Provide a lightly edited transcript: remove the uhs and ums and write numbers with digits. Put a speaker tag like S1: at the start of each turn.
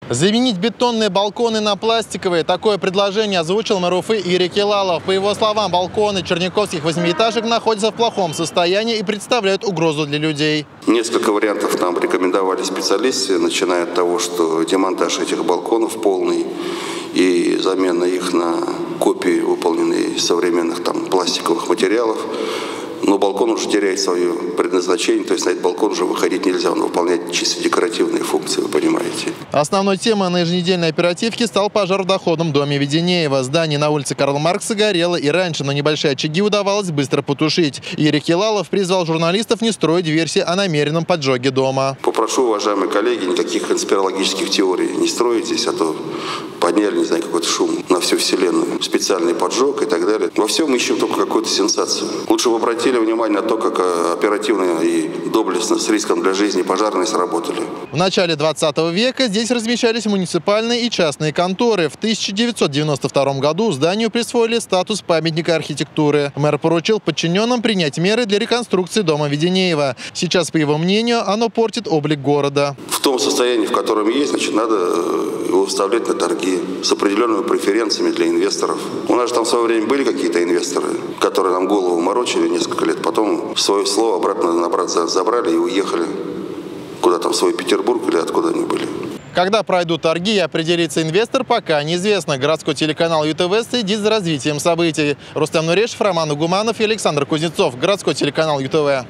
S1: Заменить бетонные балконы на пластиковые. Такое предложение озвучил мэр Уфы Игорь Килалов. По его словам, балконы черниковских восьмиэтажек находятся в плохом состоянии и представляют угрозу для людей.
S2: Несколько вариантов нам рекомендовали специалисты, начиная от того, что демонтаж этих балконов полный и замена их на копии, выполненные из современных пластиковых материалов. Но балкон уже теряет свое предназначение, то есть на этот балкон уже выходить нельзя, он выполняет чисто декоративные функции, вы понимаете.
S1: Основной темой на еженедельной оперативке стал пожар в доходном доме Веденеева. Здание на улице Карла Маркса горело и раньше, но небольшие очаги удавалось быстро потушить. Игорь Килалов призвал журналистов не строить версии о намеренном поджоге дома.
S2: Попрошу, уважаемые коллеги, никаких конспирологических теорий не строитесь, а то подняли, не знаю, какой-то шум на всю вселенную, специальный поджог и так далее. Во всем ищем только какую-то сенсацию. Лучше бы обратили внимание на то, как оперативно и доблестно с риском для жизни пожарные сработали.
S1: В начале 20 века здесь размещались муниципальные и частные конторы. В 1992 году зданию присвоили статус памятника архитектуры. Мэр поручил подчиненным принять меры для реконструкции дома Веденеева. Сейчас, по его мнению, оно портит облик города.
S2: В том состоянии, в котором есть, надо его выставлять на торги с определенными преференциями для инвесторов. У нас же там в свое время были какие-то инвесторы, которые нам голову морочили несколько лет, потом свое слово обратно забрали и уехали куда-то в свой Петербург или откуда они были.
S1: Когда пройдут торги и определится инвестор, пока неизвестно. Городской телеканал ЮТВ следит за развитием событий. Рустам Нурешев, Роман Угуманов и Александр Кузнецов. Городской телеканал ЮТВ.